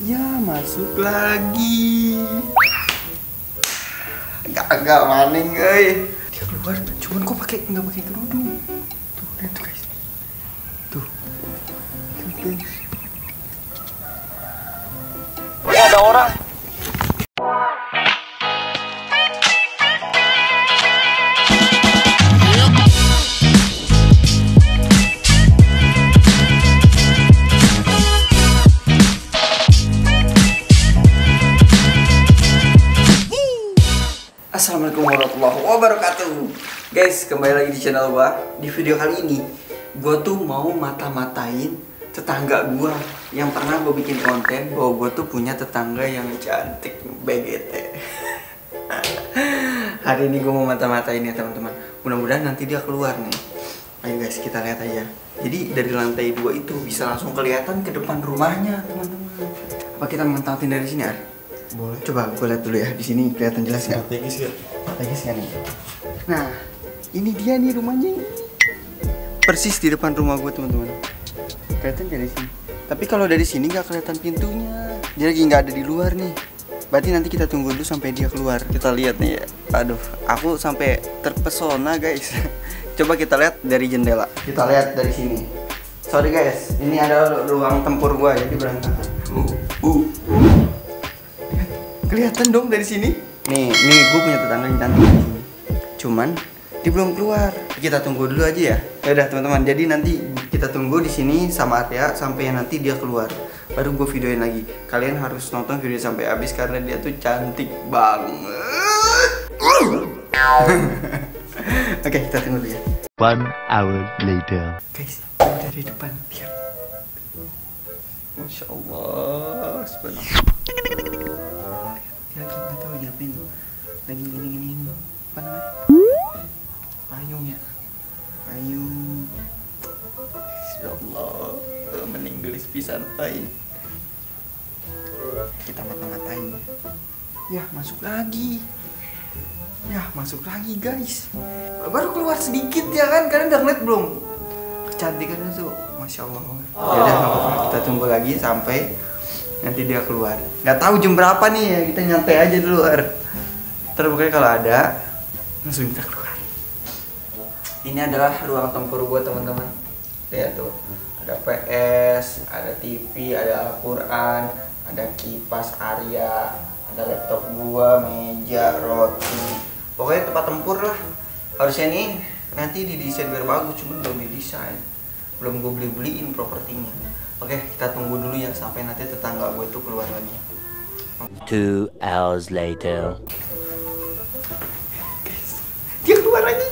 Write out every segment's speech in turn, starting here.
Ya masuk lagi. Gak maning euy. Dia keluar, cuman kok nggak pakai kerudung. Tuh, lihat tuh guys. Tuh. Lihat guys. Ada orang. Assalamualaikum warahmatullahi wabarakatuh. Guys, kembali lagi di channel gua. Di video kali ini gua tuh mau mata-matain tetangga gua yang pernah gua bikin konten bahwa gua tuh punya tetangga yang cantik BGT. Hari ini gua mau mata-matain ya teman-teman. Mudah-mudahan nanti dia keluar nih. Ayo guys, kita lihat aja. Jadi dari lantai 2 itu bisa langsung kelihatan ke depan rumahnya teman-teman. Apa kita manfaatin dari sini, Ar? Boleh. Coba gue lihat dulu ya. Di sini kelihatan jelas nggak? Strategis kan nih. Nah, ini dia nih rumahnya. Persis di depan rumah gue teman-teman. Kelihatan dari sini. Tapi kalau dari sini nggak kelihatan pintunya. Dia lagi nggak ada di luar nih. Berarti nanti kita tunggu dulu sampai dia keluar. Kita lihat nih ya. Aduh, aku sampai terpesona guys. Coba kita lihat dari jendela. Kita lihat dari sini. Sorry guys, ini ada ruang tempur gue jadi berantakan. Kelihatan dong dari sini. Nih gue punya tetangga yang cantik di sini. Cuman dia belum keluar. Kita tunggu dulu aja ya. Ya udah teman-teman. Jadi nanti kita tunggu di sini sama Arya sampai nanti dia keluar. Baru gue videoin lagi. Kalian harus nonton video sampai habis karena dia tuh cantik banget. Oke, kita tunggu dulu ya. 1 hour later. Guys, dari depan lihat. Masya Allah, subhanallah. Dia lagi nggak tahu ngapain tuh. Lagi gini apa namanya? Payung ya. Payung. Ya Allah, meninggalis pisan pai. Kita mata-matain. Ya, masuk lagi. Ya, masuk lagi guys. Baru keluar sedikit ya kan? Kalian udah ngeliat belum? Kecantikannya tuh, Masya Allah. Ya udah, nggak apa-apa. Kita tunggu lagi sampai nanti dia keluar. Nggak tahu jam berapa nih ya, kita nyantai aja dulu. Terbuka kalau ada langsung kita keluar. Ini adalah ruang tempur gua teman-teman. Lihat tuh, ada PS, ada TV, ada Al-Quran, ada kipas Arya, ada laptop gua, meja, roti. Pokoknya tempat tempur lah. Harusnya nih nanti didesain biar bagus, cuma belum didesain, belum gue beliin propertinya. Oke, kita tunggu dulu ya sampai nanti tetangga gue itu keluar lagi. 2 hours later. Guys, dia keluar lagi.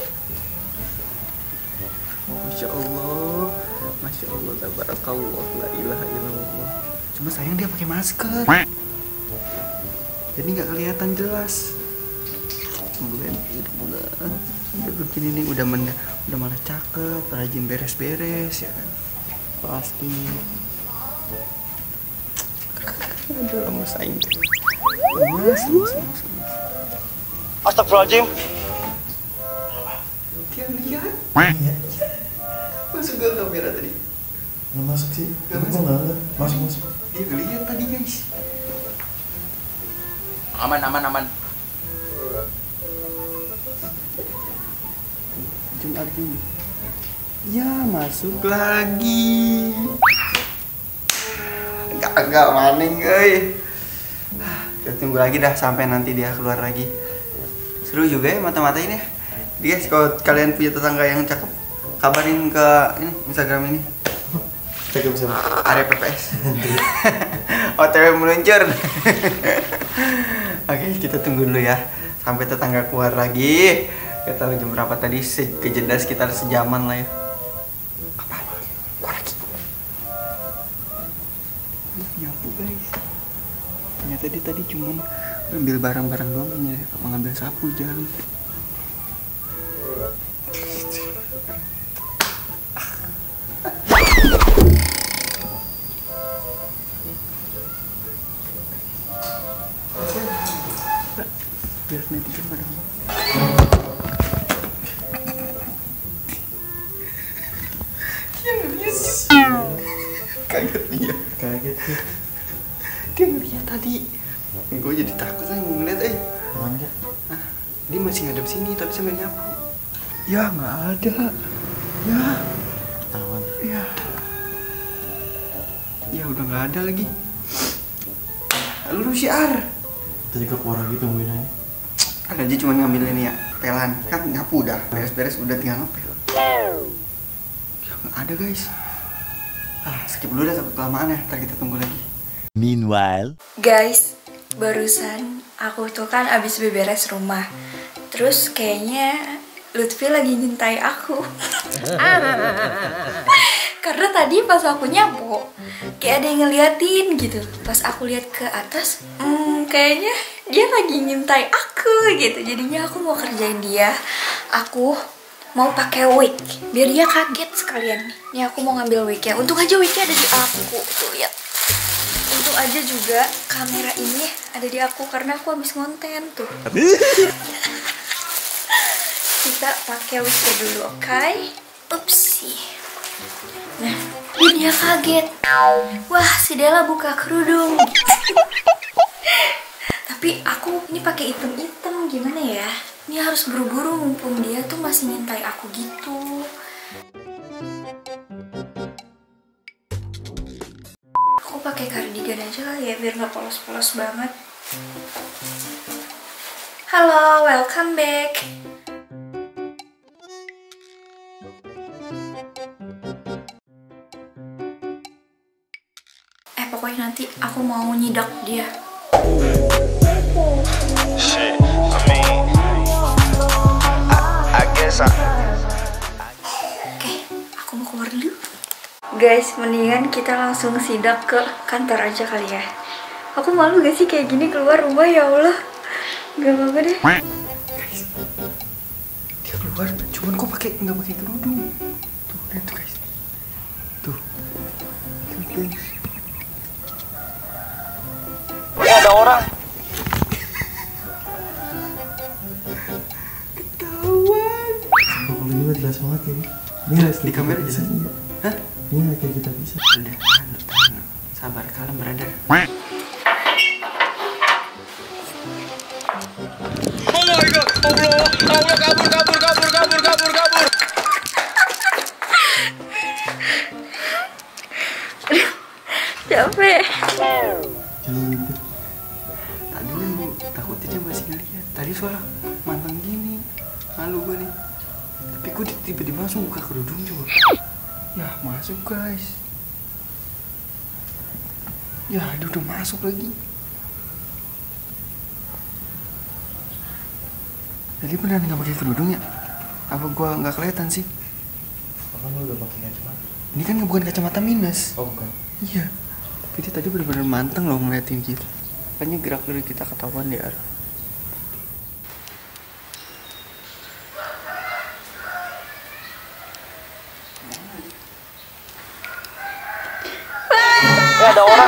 Masya Allah, Masya Allah, tabarakallah, la ilaha illallah. Cuma sayang dia pakai masker, jadi nggak kelihatan jelas. Bulan begini nih udah malah cakep, rajin beres-beres ya kan. Pasti ada lama saing. Mas. Astagfirullahaladzim. Dia lihat. Masuk ke kamera tadi. Nggak masuk sih. Nggak Kok masuk. nggak? Masuk. Dia lihat tadi guys. Aman. Jumat ini. Ya masuk lagi. Gak maning euy. Kita tunggu lagi dah sampai nanti dia keluar lagi. Seru juga ya mata-matain ya. Guys, kalau kalian punya tetangga yang cakep, kabarin ke ini Instagram ini. Cakep sama. Arya PPS. OTW meluncur. Oke, kita tunggu dulu ya sampai tetangga keluar lagi. Gak tahu jam berapa tadi, kejeda sekitar sejaman lah ya. Apa? Keluar lagi. Nyapu guys. Ternyata dia tadi cuma ngambil barang-barang doang ya, mengambil sapu jalan. Biar netizen pada kaget dia. Kaget sih. Dia ngeliat tadi. Gue jadi takut aja mau ngeliat Aman gak? Hah? Dia masih ngadep sini tapi sambil nyapu. Ya nggak ada. Ya. Aman. Ya. Ya udah nggak ada lagi. Lu Ar. Tadi ke keluar lagi tungguin aja. Ada aja cuma ngambil ini ya, pelan. Kan nyapu udah, beres-beres udah tinggal ngepel. Ya nggak ada guys. Skip dulu dah takut kelamaan ya, ntar kita tunggu lagi. Meanwhile, Guys, barusan aku tuh kan abis beberes rumah. Terus kayaknya Lutfi lagi nyintai aku. Karena tadi pas aku nyapu, kayak ada yang ngeliatin gitu. Pas aku lihat ke atas, kayaknya dia lagi nyintai aku gitu. Jadinya aku mau kerjain dia. Aku mau pakai wig biar dia kaget sekalian nih. Nih aku mau ngambil wignya. Untung aja wignya ada di aku. Tuh lihat. Untung aja juga kamera ini ada di aku karena aku habis ngonten tuh. Kita pakai wignya dulu, oke? Upsi. Nah, biar dia kaget. Wah, si Della buka kerudung. Tapi aku ini pakai item-item gimana ya? Ini harus buru-buru mumpung dia tuh masih nyintai aku gitu. Aku pakai cardigan aja kali ya biar nggak polos-polos banget. Halo, welcome back. Pokoknya nanti aku mau nyidak dia. Shit, I mean, I guess Oke, aku mau keluar dulu. Guys, mendingan kita langsung sidak ke kantor aja kali ya. Aku malu gak sih kayak gini keluar rumah, ya Allah. Gak apa-apa deh. Guys, dia keluar, cuman kok nggak pakai kerudung. Tuh, lihat tuh guys. Tuh, guys. Ada orang. Ketahuan. Sumpah kalau ini mah jelas banget ya. Ini harus Di kamera bisa? Hah? Ini kayak kita bisa. Udah, tahan. Sabar, kalem, brother. Oh my god, Allah kabur. Capek. Jangan gitu. Tak dulu, takutnya dia masih ngeliat. Tadi suara manteng gini, malu gue nih. Tapi gue tiba-tiba langsung buka kerudung coba. Ya masuk guys. Ya dia udah masuk lagi. Jadi beneran nggak pakai kerudung ya? Apa gue nggak kelihatan sih? Kan lu udah pakai kacamata. Ini kan bukan kacamata minus. Oh bukan. Iya. Tapi dia tadi bener-bener manteng loh ngeliatin kita. Makanya gerak dari kita ketahuan dia. Ada orang.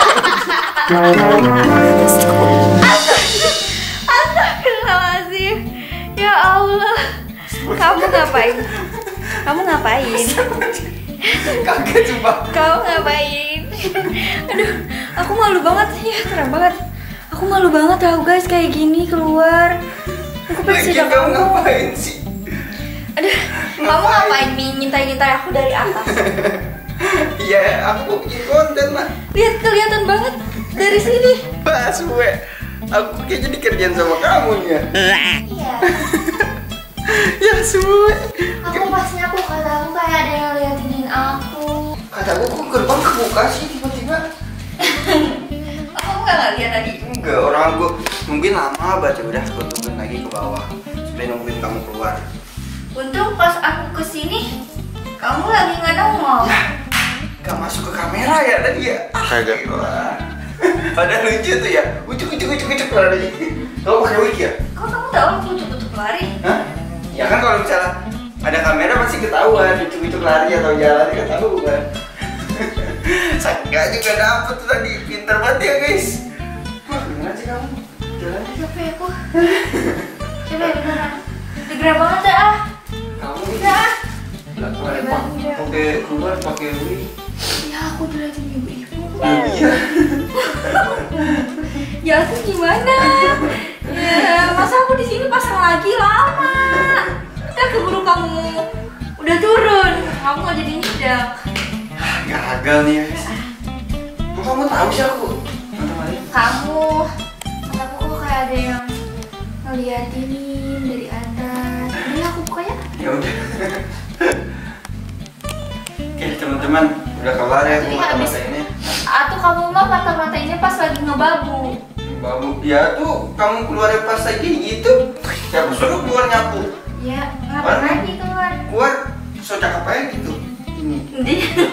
Astagfirullahaladzim. Ya Allah. Kamu ngapain? Kamu ngapain? Kaget coba. Kamu ngapain? Aduh, aku malu banget. Ya, terang banget. Aku malu banget tahu guys kayak gini keluar. Aku pengen sidak Kamu kamu. ngapain sih? Aduh, kamu ngapain nih nyintai aku dari atas? Iya, aku bikin konten lah. Lihat kelihatan banget dari sini. Pas gue. Aku kayak jadi kerjaan sama kamu ya. Iya. Ya semua. Aku pas nyapu kata aku kayak ada yang liatinin aku. Kata gue kok gerbang kebuka sih tiba-tiba. Kamu nggak lihat tadi? Enggak, orang gue mungkin lama baca udah gue tungguin lagi ke bawah. Supaya nungguin kamu keluar. Untung pas aku kesini, kamu lagi nggak nongol. Gak masuk ke kamera ya tadi ya? Kagak. Wah. Padahal lucu tuh ya. Ucuk lari. Kamu pakai wig ya? Kok kamu tahu aku utuk-utuk lari? Hah? Ya kan kalau misalnya ada kamera pasti ketahuan ucuk lari atau jalan ketahuan. Saya juga dapet tuh tadi, pinter banget ya guys. Wah, gimana sih kamu? Jalannya Capek aku. Capek beneran. Segera banget ya ah. kamu Ya. pakai keluar pakai wig. Ya aku dilihatin ibu-ibu. Iya. Ya terus gimana? Ya masa aku di sini pasang lagi lama. Kan keburu kamu udah turun, kamu nggak jadi nyedak. Gagal nih guys. Kok kamu tahu sih aku? Kamu, mataku kok kayak ada yang ngeliatin dari atas. Jadi aku pokoknya. Ya udah. Oke teman-teman, udah kelar ya Jadi mata-matainnya. Atau kamu mah mata-matainnya pas lagi ngebabu. Babu, ya tuh kamu keluar pas lagi gitu. Siapa suruh keluar nyapu? Ya, ngapain Mana? lagi keluar? Keluar, so cakep aja gitu. Ini. Dia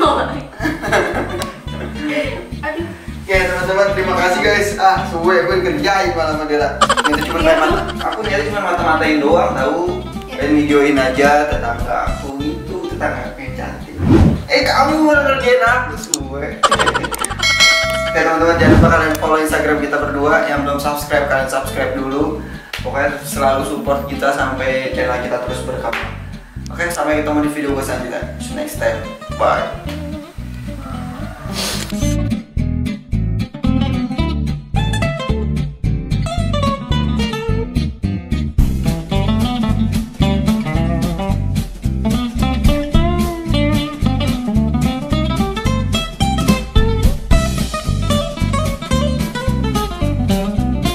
Aduh. Oke teman-teman, terima kasih guys. Suwe gue kerjain malah sama Dela. Itu cuma Iya, main mata. Aku niatnya cuma mata-matain doang tahu. Pengen videoin aja tetangga aku itu, tetangga aku yang cantik. Kamu malah ngerjain aku suwe. Oke teman-teman, jangan lupa kalian follow Instagram kita berdua. Yang belum subscribe, kalian subscribe dulu. Pokoknya selalu support kita sampai channel kita terus berkembang. Oke, sampai ketemu di video gue selanjutnya. See you next time. Bye.